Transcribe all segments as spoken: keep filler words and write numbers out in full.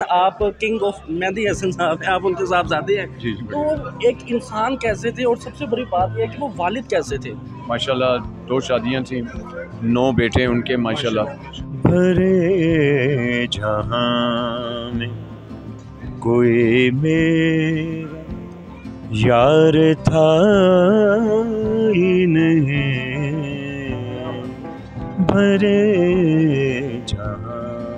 आप king of Mehdi Hasan साहब हैं, आप उनके साहबजादे हैं। जी जी। तो एक इंसान कैसे थे और सबसे बड़ी बात यह है कि वो वालिद कैसे थे? माशाल्लाह दो शादियां थी, नौ बेटे उनके माशाल्लाह। भरे जहां में कोई मेरा यार था ही नहीं, भरे जहां।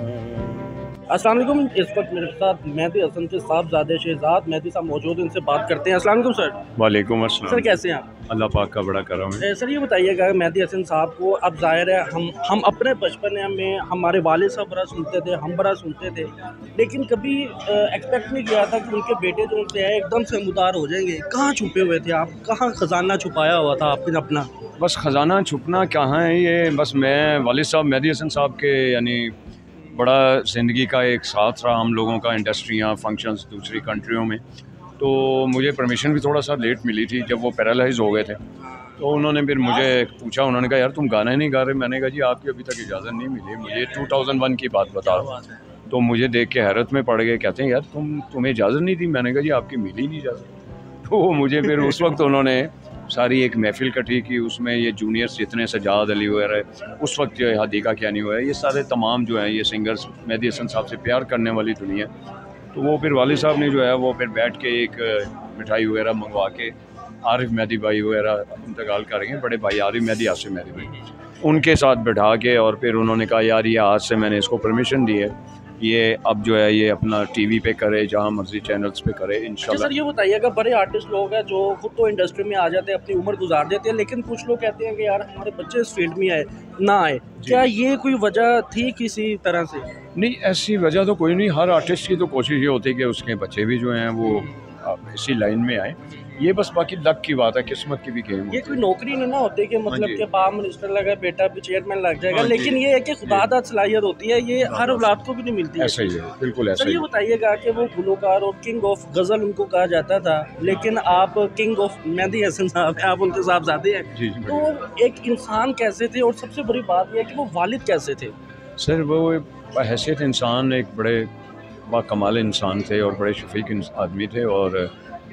अस्सलाम वालेकुम। इस वक्त मेरे साथ मेहदी हसन के साहबजादे शहजाद मेहदी साहब मौजूद हैं, इनसे बात करते हैं। अस्सलाम वालेकुम सर। वालेकुम सर अस्सलाम। कैसे हैं आप? अल्लाह पाक का बड़ा करम है। ए, सर ये बताइएगा मेहदी हसन साहब को, अब जाहिर है हम हम अपने बचपन में हमारे वालिद साहब बड़ा सुनते थे, हम बड़ा सुनते थे, लेकिन कभी एक्सपेक्ट नहीं किया था कि उनके बेटे जो उनसे है एकदम से मुदार हो जाएंगे। कहाँ छुपे हुए थे आप? कहाँ खजाना छुपाया हुआ था आपने अपना? बस ख़जाना छुपना कहाँ है, ये बस मैं वालिद साहब मेहदी हसन साहब के यानी बड़ा ज़िंदगी का एक साथ रहा हम लोगों का, इंडस्ट्रियाँ फंक्शंस दूसरी कंट्रियों में। तो मुझे परमिशन भी थोड़ा सा लेट मिली थी जब वो पैरालाइज हो गए थे। तो उन्होंने फिर मुझे पूछा, उन्होंने कहा यार तुम गाना ही नहीं गा रहे। मैंने कहा जी आपकी अभी तक इजाज़त नहीं मिली, मुझे टू थाउज़ेंड वन की बात बता रहा हूँ। तो मुझे देख के हैरत में पड़ गए, कहते हैं यार तुम तुम्हें इजाज़त नहीं दी। मैंने कहा जी आपकी मिली नहीं इजाज़त। तो मुझे फिर उस वक्त उन्होंने सारी एक महफिल इकट्ठी की, उसमें ये जूनियर्स जितने सजाद अली वगैरह, उस वक्त जो है हदीका क्या नहीं हुआ है, ये सारे तमाम जो हैं ये सिंगर्स मेहदी हसन साहब से प्यार करने वाली दुनिया। तो वो फिर वालिद साहब ने जो है वो फिर बैठ के एक मिठाई वगैरह मंगवा के, आरिफ मेहदी भाई वगैरह इंतकाल करेंगे, बड़े भाई आरिफ मेहदी, आसिफ मेहदी भाई, उनके साथ बैठा के और फिर उन्होंने कहा यार ये आज से मैंने इसको परमिशन दी है, ये अब जो है ये अपना टीवी पे करे, जहाँ मर्जी चैनल्स पे करे इंशाल्लाह। सर ये बताइएगा, बड़े आर्टिस्ट लोग हैं जो खुद तो इंडस्ट्री में आ जाते हैं, अपनी उम्र गुजार देते हैं, लेकिन कुछ लोग कहते हैं कि यार हमारे बच्चे इस फील्ड में आए ना आए, क्या ये कोई वजह थी किसी तरह से? नहीं, ऐसी वजह तो कोई नहीं। हर आर्टिस्ट की तो कोशिश ये होती है कि उसके बच्चे भी जो हैं वो इसी लाइन में आए। ये बस बाकी लक की बात है, किस्मत की भी गेम। ये कोई नौकरी नहीं ना होती कि मतलब कि बाप मिनिस्टर लगा बेटा भी चेयरमैन लग जाएगा, लेकिन ये है कि खुदादाद सलाहियत होती है, ये हर औलाद को भी नहीं मिलती। ऐसा ही है, बिल्कुल ऐसा ही। ही। ये बताइएगा कि वो गुलकार और किंग ऑफ गजल उनको कहा जाता था, लेकिन आप किंग ऑफ मेहदी हसन साहब हैं, आप उनके साहबजादे हैं। जी जी। तो एक इंसान कैसे थे और सबसे बड़ी बात यह है कि वो वालिद कैसे थे? सर वो हैसियत इंसान एक बड़े बाकमाल इंसान थे और बड़े शफीक आदमी थे, और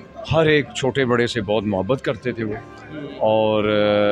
हर एक छोटे बड़े से बहुत मोहब्बत करते थे वो। और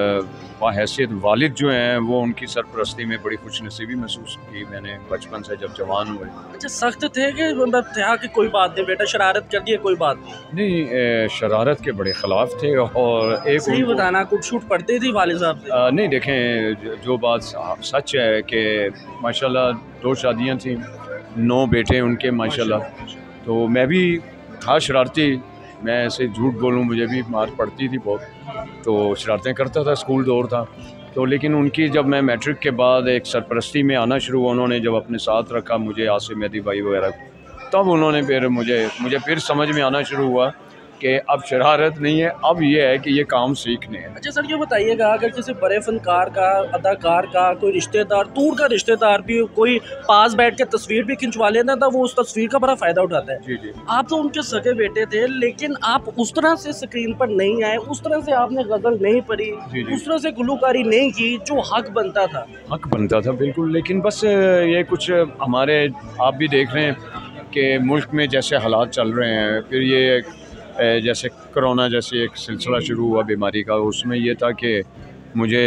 हैसियत वालिद जो हैं वो उनकी सरपरस्ती में बड़ी खुशनसीबी महसूस की मैंने बचपन से जब जवान हुए। अच्छा, सख्त थे कि मतलब था कि कोई बात नहीं बेटा शरारत कर दिए कोई बात नहीं? शरारत के बड़े ख़िलाफ़ थे। और एक सही बताना, कुछ छूट पड़ती थी वालिद साहब से? आ, नहीं, देखें जो बात सच है कि माशाल्लाह दो शादियां थी, नौ बेटे उनके माशाल्लाह। तो मैं भी था शरारती, मैं ऐसे झूठ बोलूं मुझे भी मार पड़ती थी बहुत, तो शरारतें करता था, स्कूल दौर था। तो लेकिन उनकी जब मैं मैट्रिक के बाद एक सरपरस्ती में आना शुरू हुआ, उन्होंने जब अपने साथ रखा मुझे, आसिफ मेहदी भाई वगैरह, तब उन्होंने फिर मुझे मुझे फिर समझ में आना शुरू हुआ कि अब शरारत नहीं है, अब ये है कि ये काम सीखने हैं। अच्छा सर ये बताइएगा, अगर किसी बड़े फनकार का, अदाकार का, कोई रिश्तेदार, दूर का रिश्तेदार भी कोई पास बैठ के तस्वीर भी खिंचवा लेता था, वो उस तस्वीर का बड़ा फ़ायदा उठाता है। जी जी। आप तो उनके सगे बेटे थे, लेकिन आप उस तरह से स्क्रीन पर नहीं आए, उस तरह से आपने गज़ल नहीं पढ़ी, उस तरह से गुलकारी नहीं की जो हक बनता था। हक बनता था बिल्कुल, लेकिन बस ये कुछ हमारे, आप भी देख रहे हैं कि मुल्क में जैसे हालात चल रहे हैं, फिर ये जैसे कोरोना जैसे एक सिलसिला शुरू हुआ बीमारी का, उसमें यह था कि मुझे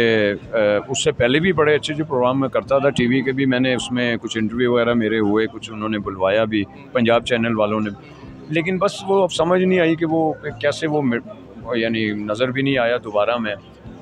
उससे पहले भी बड़े अच्छे जो प्रोग्राम में करता था टीवी के भी, मैंने उसमें कुछ इंटरव्यू वगैरह मेरे हुए, कुछ उन्होंने बुलवाया भी पंजाब चैनल वालों ने, लेकिन बस वो अब समझ नहीं आई कि वो कैसे वो यानी नज़र भी नहीं आया दोबारा में।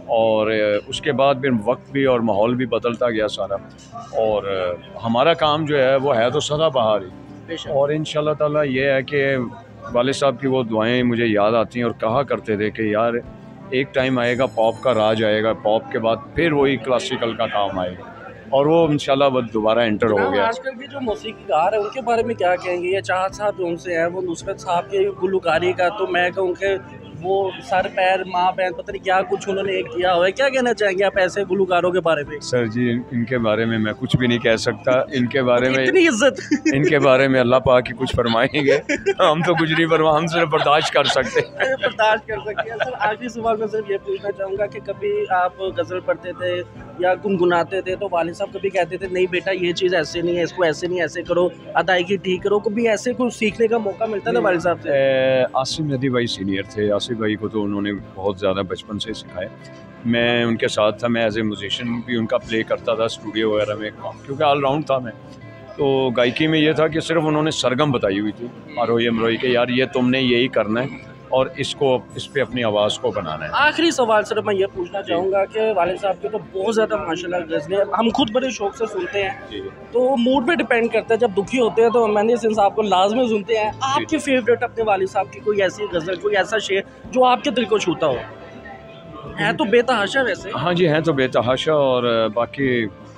और उसके बाद फिर वक्त भी और माहौल भी बदलता गया सारा, और हमारा काम जो है वो है तो सदाबहार ही। और इंशाल्लाह ताला ये है कि वालिद साहब की वो दुआएं मुझे याद आती हैं, और कहा करते थे कि यार एक टाइम आएगा पॉप का राज आएगा, पॉप के बाद फिर वही क्लासिकल का काम आएगा, और वो इंशाल्लाह वो दोबारा एंटर हो गया। आजकल के जो मौसीकीकार है उनके बारे में क्या कहेंगे? ये चाहत साहब जो उनसे हैं, वो नुसरत साहब के गुलकारी का तो मैं कहूँ कि वो सर पैर माँ बहन पता नहीं क्या कुछ उन्होंने एक किया हुआ है, क्या कहना चाहेंगे आप ऐसे गुलकारों के बारे में? सर जी इनके बारे में मैं कुछ भी नहीं कह सकता, इनके बारे में इतनी इज्जत इनके बारे में अल्लाह पाक ही कुछ फरमाएंगे, हम तो कुछ नहीं फरमा, हम सिर्फ बर्दाश्त कर सकते हैं। बर्दाश्त कर सकते हैं। सर आखिरी सवाल मैं सिर्फ ये पूछना चाहूँगा कि कभी आप गज़ल पढ़ते थे या गुनगुनाते थे तो वालिद साहब कभी कहते थे नहीं बेटा ये चीज़ ऐसे नहीं है, इसको ऐसे नहीं ऐसे करो, अदायगी ठीक करो, कभी ऐसे कुछ सीखने का मौका मिलता था वालिद साहब से? आसिफ मेहदी भाई सीनियर थे। आसिफ भाई को तो उन्होंने बहुत ज़्यादा बचपन से सिखाया। मैं उनके साथ था, मैं एज ए म्यूजिशियन भी उनका प्ले करता था स्टूडियो वगैरह में, क्योंकि ऑलराउंड था मैं। तो गायकी में ये था कि सिर्फ उन्होंने सरगम बताई हुई थी आरोही अमरोही के, यार ये तुमने यही करना है और इसको इस पे अपनी आवाज़ को बनाना है। आखिरी सवाल सिर्फ मैं ये पूछना चाहूँगा कि वालिद साहब के तो बहुत ज़्यादा माशाल्लाह गज़लें हम खुद बड़े शौक से सुनते हैं, तो मूड पे डिपेंड करता है। जब दुखी होते हैं तो मेहदी हसन साहब को लाजमी सुनते हैं। आपके फेवरेट अपने वालिद साहब की कोई ऐसी गज़ल, कोई ऐसा शेर जो आपके दिल को छूता हो? है तो बेतहाशा वैसे। हाँ जी, हैं तो बेतहाशा। और बाकी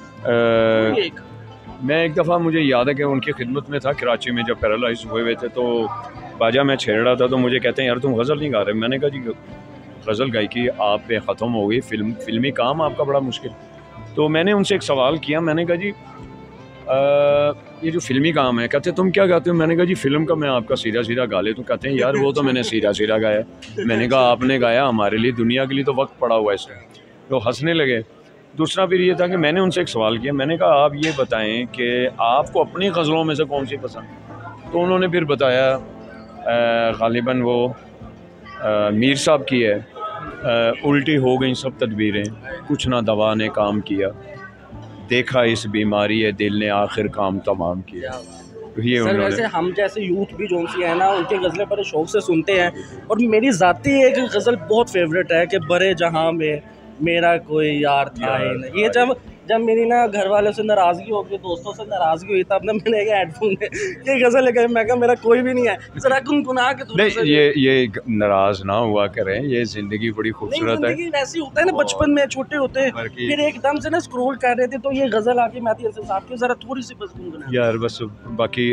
आ, एक मैं एक दफ़ा मुझे याद है कि उनकी खिदमत में था कराची में, जब पैरालाइज हुए हुए थे, तो बाजा मैं छेड़ रहा था तो मुझे कहते हैं यार तुम गज़ल नहीं गा रहे। मैंने कहा जी गज़ल गायकी आप पे ख़त्म हो गई, फिल्म फिल्मी काम आपका बड़ा मुश्किल। तो मैंने उनसे एक सवाल किया, मैंने कहा जी आ, ये जो फिल्मी काम है, कहते तुम क्या गाते हो? मैंने कहा जी फिल्म का मैं आपका सीधा सीधा गा ले। तो कहते हैं यार वो तो मैंने सीधा सीधा गाया। मैंने कहा आपने गाया, हमारे लिए दुनिया के लिए तो वक्त पड़ा हुआ है इसमें। तो हंसने लगे। दूसरा फिर ये था कि मैंने उनसे एक सवाल किया, मैंने कहा आप ये बताएं कि आपको अपनी गज़लों में से कौन सी पसंद? तो उन्होंने फिर बताया ग़ालिबन वो आ, मीर साहब की है, आ, उल्टी हो गई सब तदबीरें, कुछ ना दवा ने काम किया, देखा इस बीमारी है दिल ने आखिर काम तमाम किया। तो ये सर वैसे हम जैसे यूथ भी जो सी है ना, उनके गज़लें बड़े शौक से सुनते हैं। और मेरी ज़ाती एक गज़ल बहुत फेवरेट है कि बड़े जहाँ में मेरा कोई यार था ही नहीं। ये जब जब मेरी ना घर वालों से नाराज़गी हो गई, दोस्तों से नाराज़गी हुई, तब ना मैंने हेडफोन में ये गज़ल लगाई। मैं कहा मेरा कोई भी नहीं है, ज़रा गुनगुना के दूर से। ये ये नाराज़ ना हुआ करें, ये ज़िंदगी बड़ी खूबसूरत है। वैसे होता है ना, बचपन में छोटे होते हैं, फिर एकदम से ना स्क्रॉल कर रहे थे तो ये गज़ल आके मेहदी हसन साहब की, ज़रा थोड़ी सी बस गुनगुना यार बस। बाकी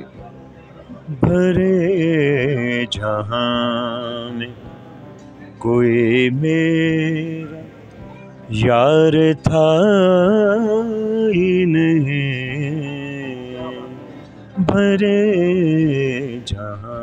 भरे जहां में कोई मेरा यार था ही नहीं, भरे जहां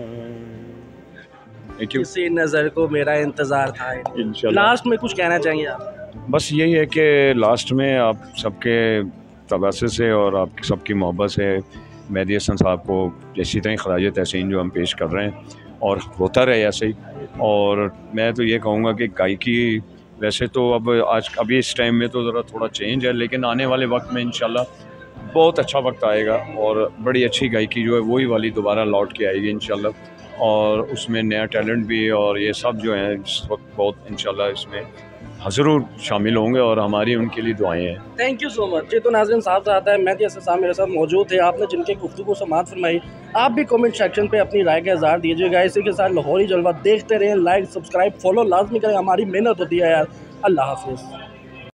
किसी नज़र को मेरा इंतज़ार था। इंशाल्लाह लास्ट में कुछ कहना चाहेंगे आप? बस यही है कि लास्ट में आप सबके तबस्सुम से और आप सबकी मोहब्बत से मेहदी हसन साहब को इसी तरह खराज तहसीन जो हम पेश कर रहे हैं और होता रहे ऐसे ही। और मैं तो ये कहूँगा कि गायकी वैसे तो अब आज अभी इस टाइम में तो ज़रा थोड़ा चेंज है, लेकिन आने वाले वक्त में इंशाल्लाह बहुत अच्छा वक्त आएगा और बड़ी अच्छी गायकी जो है वही वाली दोबारा लौट के आएगी इंशाल्लाह। और उसमें नया टैलेंट भी और ये सब जो है इस वक्त बहुत इंशाल्लाह इसमें ज़रूर शामिल होंगे और हमारी उनके लिए दुआएं हैं। Thank you so much. जी तो नाज़रीन साहब से आता है मेहदी हसन साहब मेरे साथ मौजूद थे। आपने जिनके गुफ्तगू समाअत फरमाई, आप भी कमेंट सेक्शन पे अपनी राय का इज़हार दीजिएगा। इसी के साथ लाहौरी जलवा देखते रहें, लाइक सब्सक्राइब फॉलो लाजमी करें, हमारी मेहनत होती है यार। अल्लाह हाफिज़।